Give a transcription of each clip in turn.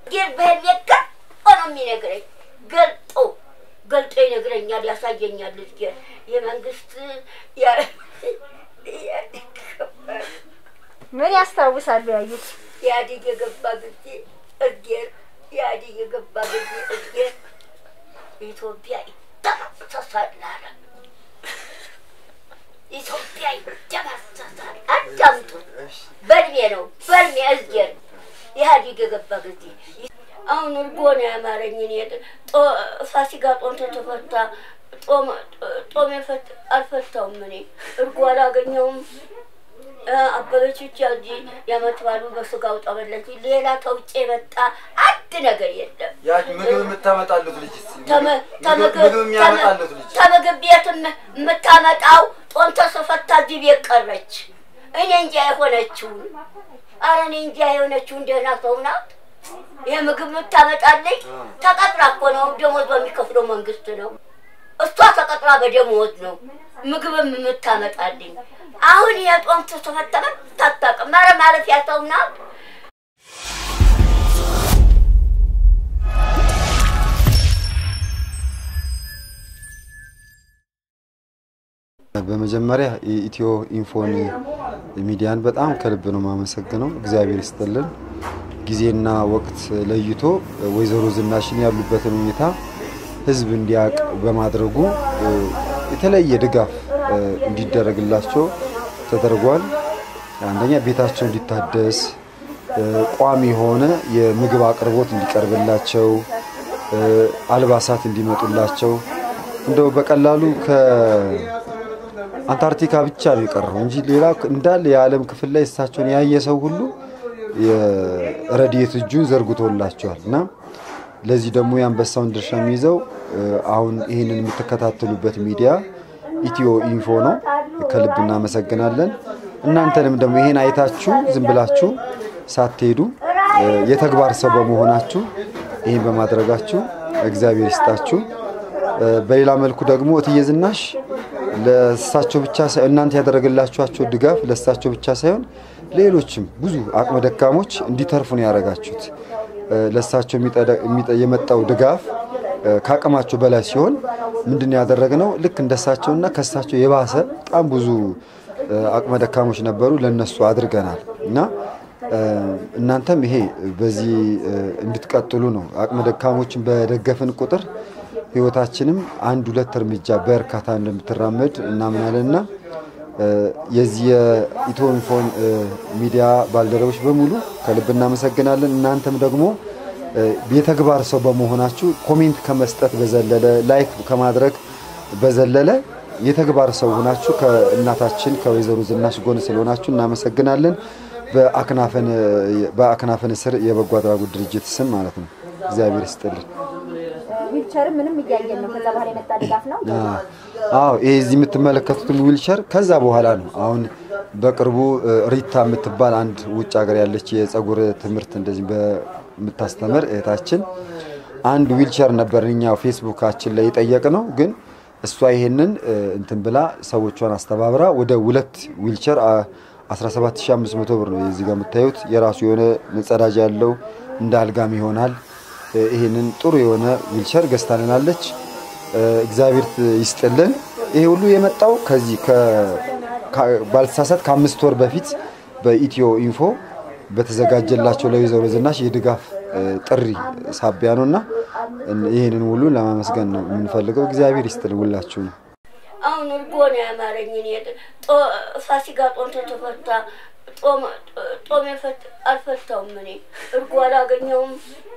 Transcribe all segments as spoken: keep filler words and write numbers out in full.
ዲር በህልየካ ኦኖሚ ነግረኝ ገልጦ ገልጦ ይነግረኛል ያሳየኛል ልጅ የመንግስት ያ ምን ያስታውሳሉ ያዩት ያዲግ የገባ ጊዜ እርጌር ያዲግ የገባ ጊዜ እርጌር ኢትዮጵያ ተሳሳላለ ኢትዮጵያ ተባሳሳል አዳምጡ በልሜ ነው በልሜ እርጌር ያዲግ የገባ ጊዜ አሁን እርጎና ያማረኝ እኔ ጦ ፋሲካ ጦም ተፈታ ጦም ጦም የፈት አልፈታውም እኔ እርጎ አላገኘውም አበበች ቻጂ ያመጣሉ በስጋው ጠበለች ሌላ ተውጬ መጣ አድ ነገር የለም ያች ምግብ የምታመጣሉት ልጅ ተመ ተመግብ የሚያመጣሉት ልጅ ተመግብ ቤትም የምታመጣው ጦም ተፈታ ዲብ የቀረች እኔ እንጃ የሆነችው አረኔ እንጃ የሆነችው እንደና ሰውና የምግብ የምታመጣልኝ ተቀጥራ እኮ ነው ደሞዝ በሚከፍለው መንግስት ነው እሷ ተቀጥራ በደሞዝ ነው ምግብም የምታመጣልኝ አሁን የጦም ተፈተመ ታጣቀ ማረ ማለት ያተውና በመጀመሪያ ኢትዮ ኢንፎን ሚዲያን በጣም ከልብ ነው ማመሰግነው እግዚአብሔር ይስጥልን ጊዜና ወቅት ለይቶ ወይዘሮ ዝናሽን ያሉበትን ሁኔታ ህዝብ እንዲያቅ በማድረጉ የተለየ ድጋፍ እንዲደረግላቸው ተደርጓል አንደኛ ቤታቸው እንዲታደስ ቋሚ ሆነ የምግብ አቅርቦት እንዲቀርብላቸው አልባሳት እንዲመጡላቸው እንደው በቀላሉ ከአንታርክቲካ ብቻ ነው የቀረው እንጂ ሌላ እንዳለ የዓለም ክፍል ላይ እሳቸውን ያየ ሰው ሁሉ የረዲየት እጁን ዘርግቶላቸዋልና ለዚህ ደግሞ ያንበሳውን ድርሻ የሚይዘው አሁን ይሄንን የምትከታተሉበት ሚዲያ ኢትዮ ኢንፎ ነው ከልብ እናመሰግናለን እናንተንም ደግሞ ይሄን አይታችሁ ዝም ብላችሁ ሳትሄዱ የተግባር ሰው በመሆናችሁ ይሄን በማድረጋችሁ እግዚአብሔር ይስጣችሁ በሌላ መልኩ ደግሞ እትዬ ዝናሽ ለሳቸው ብቻ ሳይሆን እናንተ ያደረገላችኋቸው ድጋፍ ለሳቸው ብቻ ሳይሆን ሌሎችም ብዙ አቅመ ደካሞች እንዲተርፉ ነው ያረጋችሁት ለሳቸው የመጣው ድጋፍ ካቀማቸው በላይ ሲሆን ምንድነው ያደረግነው ልክ እንደሳቸውና ከሳቸው የባሰ በጣም ብዙ አቅመ ደካሞች ነበሩ ለነሱ አድርገናል እና እናንተም ይሄ በዚህ እንድትቀጥሉ ነው አቅመ ደካሞችን በደገፈን ቁጥር ህይወታችንም አንድ ሁለት እርምጃ በርካታ እንደምትራመድ እናምናለንና የዚህ ኢትዮ ኢንፎን ሚዲያ ባልደረቦች በሙሉ ከልብ እናመሰግናለን እናንተም ደግሞ የተግባር ሰው በመሆናችሁ ኮሜንት ከመስጠት በዘለለ ላይክ ከማድረግ በዘለለ የተግባር ሰው ሆናችሁ ከእናታችን ከወይዘሮ ዝናሽ ጎን ስለሆናችሁ እናመሰግናለን በአክናፈን በአክናፈን ስር የበጎ አድራጎት ድርጅት ስም ማለት ነው እግዚአብሔር ይስጥልን ዊልቸር ምንም ይያየን ነው ከዛ በኋላ የመጣ ድጋፍ ነው አዎ እዚህ የምትመለከቱት ዊልቸር ከዛ በኋላ ነው አሁን በቅርቡ ሪታ የምትባል አንድ ውጭ ሀገር ያለች የጸጉር ትምህርት እንደዚህ በመታስተምር እህታችን አንድ ዊልቸር ነበርኛው ፌስቡካችን ላይ የጠየቅነው ግን እሷ ይሄንን እንትን ብላ ሰዎቿን አስተባብራ ወደ ሁለት ዊልቸር አስራ ሰባት ሺህ አምስት መቶ ብር ነው እዚህ ጋር የምታዩት የራሱ የሆነ መጸዳጃ ያለው እንዳልጋም ይሆናል ይሄንን ጥሩ የሆነ ዊልቸር ገዝታለናለች እግዚአብሔር ይስጥልን ይሄ ሁሉ የመጣው ከዚህ ከባልሳሳት ከአምስት ወር በፊት በኢትዮ ኢንፎ በተዘጋጀላቸው ለወይዘሮ ዝናሽ የድጋፍ ጥሪ ሳቢያ ነውና ይሄንን ሁሉ ለማመስገን ነው የምንፈልገው እግዚአብሔር ይስጥልን ሁላችሁ አሁን እርጎና ያማረኝ እኔ ጦ ፋሲካ ጦም ተፈታ ጦም ጦም የፈት አልፈታውም እኔ እርጎ አላገኘውም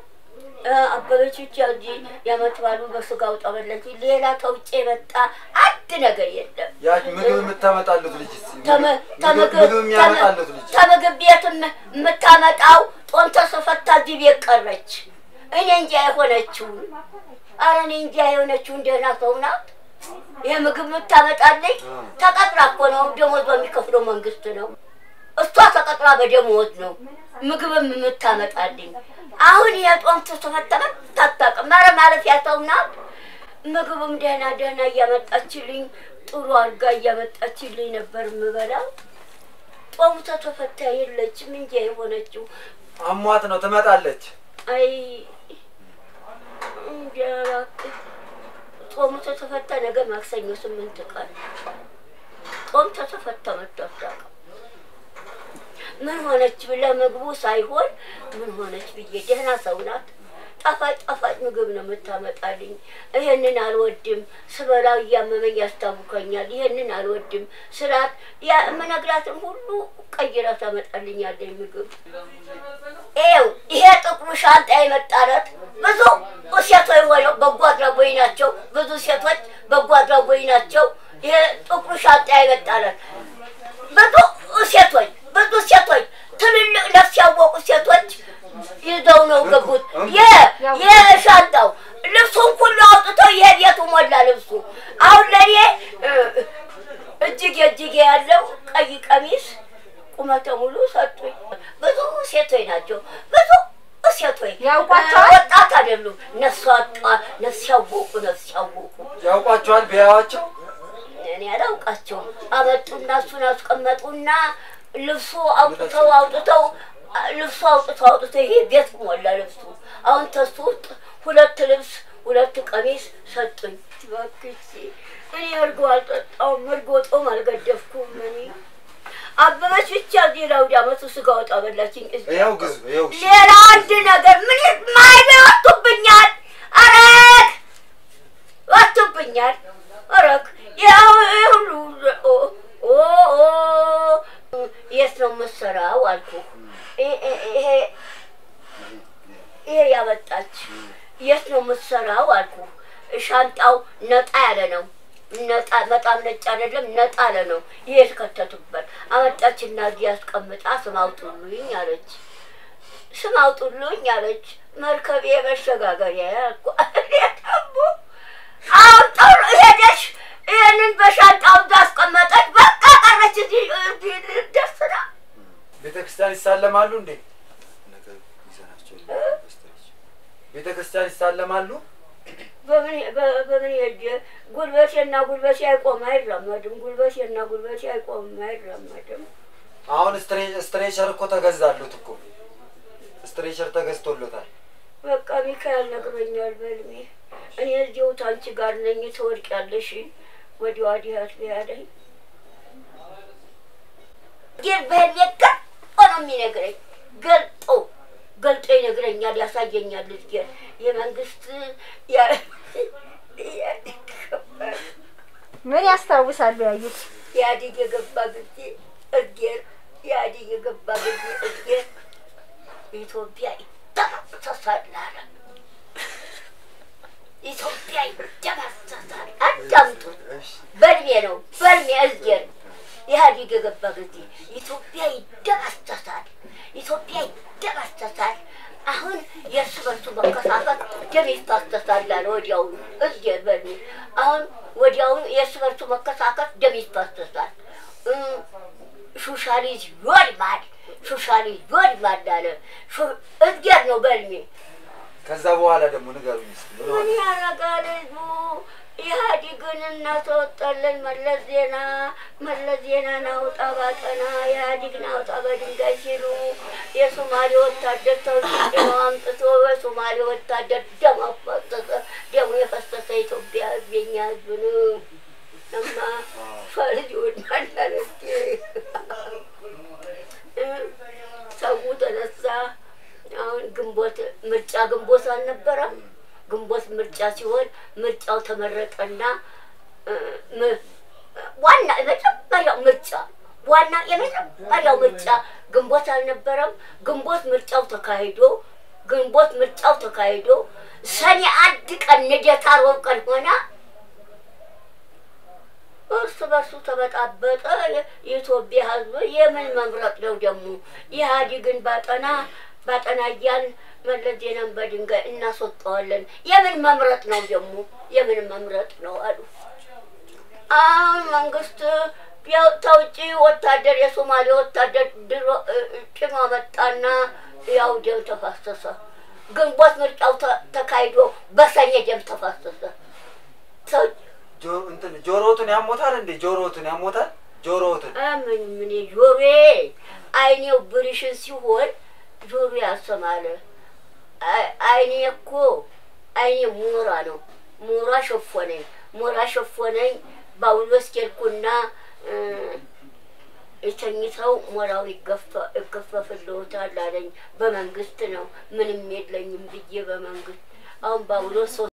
አበበች ቻጂ ያመጣሉ በስጋው ጠበለች ሌላ ተውጬ መጣ አድ ነገር የለም ያች ምግብ የምታመጣሉት ልጅ ተመ ተመግብ የሚያመጣሉት ልጅ ተመግብ ቤትም የምታመጣው ጦም ተፈታ ዲብ የቀረች እኔ እንጃ የሆነችው አረኔ እንጃ የሆነችው እንደና ሰውና የምግብ የምታመጣልኝ ተቀጥራ እኮ ነው ደሞዝ በሚከፍለው መንግስት ነው እሷ ተቀጥራ በደሞዝ ነው ምግብም የምታመጣልኝ አሁን የጦም ተፈተመ ታጣቀ ማረ ማለት ያተውና ምግብም ደህና ደህና ያመጣችልኝ ጥሩ አርጋ ያመጣችልኝ ነበር ምበላው ጦም ተፈታ የለችም እንጂ የሆነችው አሟት ነው ትመጣለች አይ እንጀራ ጾሙ ተፈታ ነገ ማክሰኞ ስምንት ቀን ጾም ተፈታ መጣጣ ምን ሆነች ለምግቡ ሳይሆን ምን ሆነች ብዬ ደህና ሰው ናት ጣፋጭ ጣፋጭ ምግብ ነው የምታመጣልኝ ይሄንን አልወድም ስበላው ያመመኝ ያስታውከኛል ይሄንን አልወድም ስራት ያ መነግራትን ሁሉ ቀይራ ታመጣልኛለች ምግብ ኤው ይሄ ጥቁሩ ሻንጣ የመጣለት ብዙ ሴቶች ሆነው በጎ አድራጎት ናቸው ብዙ ሴቶች በጎ አድራጎት ናቸው ይሄ ጥቁሩ ሻንጣ የመጣለት ብዙ ሴቶች ብዙ ሴቶች ትልልቅ ነፍስ ያወቁ ሴቶች ይዘው ነው ገቡት የ የሻንጣው ልብሱን ሁሉ አውጥተው የቤቱ ሞላ ልብሱ አሁን ለኔ እጅግ እጅግ ያለው ቀይ ቀሚስ ቁመተ ሙሉ ሰጡኝ ብዙ ሴቶች ናቸው ብዙ ሴቶች ያውቋቸዋል ወጣት አይደሉም ነፍስ አጣ ነፍስ ያወቁ ነፍስ ያወቁ ያውቋቸዋል ቢያዋቸው እኔ አላውቃቸው አመጡና እሱን አስቀመጡና ልብሱ አውጥተው አውጥተው ልብሱ አውጥተው አውጥተው ይሄ ቤት ሞላ ልብሱ አሁን ተሱት ሁለት ልብስ ሁለት ቀሚስ ሰጡኝ ባክሽ እኔ እርጎ አልጠጣሁም እርጎ ጦም አልገደፍኩም እኔ አበበች ብቻ ሌላው ዳመቱ ስጋ ወጣ በላችኝ ያው ግዝ ያው ሌላ አንድ ነገር ምን ማይወጡብኛል አረክ ወጡብኛል አረክ ያው ሁሉ ኦ ኦ የስነው መሰራው አልኩ ይሄ ይሄ ያመጣች የስነው መሰራው አልኩ ሻንጣው ነጣ ያለ ነው ነጣ በጣም ነጭ አይደለም ነጣ ያለ ነው ይሄ ተከተቱበት አመጣችና ያስቀምጣ ስማውጡልኝ አለች ስማውጡልኝ አለች መርከቤ በሸጋገሪያ ያልኩ አለታቡ አውጣው ሄደሽ ይሄንን በሻንጣው ያስቀመጠች በቃ ቀረች እዚህ ደስራ ቤተክርስቲያን ይሳለማሉ እንዴ ነገር ይዘናቸው ቤተክርስቲያን ይሳለማሉ በምን በምን ይሄ ጉልበቴና ጉልበቴ አይቆም አይራመድም ጉልበቴና ጉልበቴ አይቆም አይራመድም አሁን ስትሬቸር እኮ ተገዛሉት እኮ ስትሬቸር ተገዝቶሎታል በቃ ሚካኤል ነግሮኛል በልሜ እኔ እዚሁ ታንቺ ጋር ነኝ ተወርቂያለሽ ወዲያ ወዲያ ያለኝ የበለከ ሆኖ የሚነግረኝ ገልጦ ገልጦ ይነግረኛል ያሳየኛል ልጅ የመንግስት ያ ምን ያስታውሳሉ ያዩት ያዲግ የገባ ጊዜ እግር ያዲግ የገባ ጊዜ እግር ኢትዮጵያ ተሳላለ ኢትዮጵያ ተመሰሳል አዳምጡ በልሜ ነው በልሜ እግር ያዲግ የገባ ጊዜ ኢትዮጵያ ይደመሰሳል ኢትዮጵያ ይደመሰሳል አሁን የስበቱ መከፋፈል ደም ይፈሰሳል አለ ወዲያው እግር በልሜ አሁን ወዲያው የስበቱ መከፋፈል ደም ይፈሰሳል ሹሻሊዝ ይወድማል ሹሻሊዝ ይወድማል አለ እግር ነው በልሜ ከዛ በኋላ ደግሞ ንገሩኝ ምን ያረጋል ኢህአዲግን እናስወጣለን መለስ ዜና መለስ ዜና ናውጣ ባጠና ኢህአዲግ ናውጣ በድንጋይ ሲሉ የሶማሌ ወታደር ተውጭኖ አምጥቶ የሶማሌ ወታደር ደም አፈሰሰ ደሙ የፈሰሰ ኢትዮጵያ የኛ ህዝብ ነው እማ ፈርጆን ማለት ሰው ተነሳ አሁን ግንቦት ምርጫ ግንቦት አልነበረም ግንቦት ምርጫ ሲሆን ምርጫው ተመረጠና ዋና የመጀመሪያው ምርጫ ዋና የመጀመሪያው ምርጫ ግንቦት አልነበረም ግንቦት ምርጫው ተካሂዶ ግንቦት ምርጫው ተካሂዶ ሰኔ አንድ ቀን ንደታ ሮብ ቀን ሆና እርስ በርሱ ተበጣበጠ የኢትዮጵያ ህዝብ የምን መምረጥ ነው ደግሞ ኢህአዲግን ባጠና ባጠናያን መለስ ዜናን በድንጋይ እናስወጣዋለን የምን መምረጥ ነው ደግሞ የምን መምረጥ ነው አሉ አሁን መንግስት ያው ተውጪ ወታደር የሶማሌ ወታደር ድሮ ጭማ መጣና ያው ደም ተፋሰሰ ግንቦት ምርጫው ተካሂዶ በሰኔ ደም ተፋሰሰ ጆ እንትን ጆሮቱን ያሞታል እንዴ ጆሮቱን ያሞታል ጆሮቱን አምን ምን ጆሮዬ አይኔው ብሪሽን ሲሆን ጆሮ ያሰማለ አይኔ እኮ አይኔ ሙራ ነው ሙራ ሸፎነኝ ሙራ ሸፎነኝ ባውሎስ ኬልኩና እተኝተው ሞራው ይገፋ ይገፋፍልዎታል አለኝ በመንግስት ነው ምንም የለኝም ብዬ በመንግስት አሁን ባውሎስ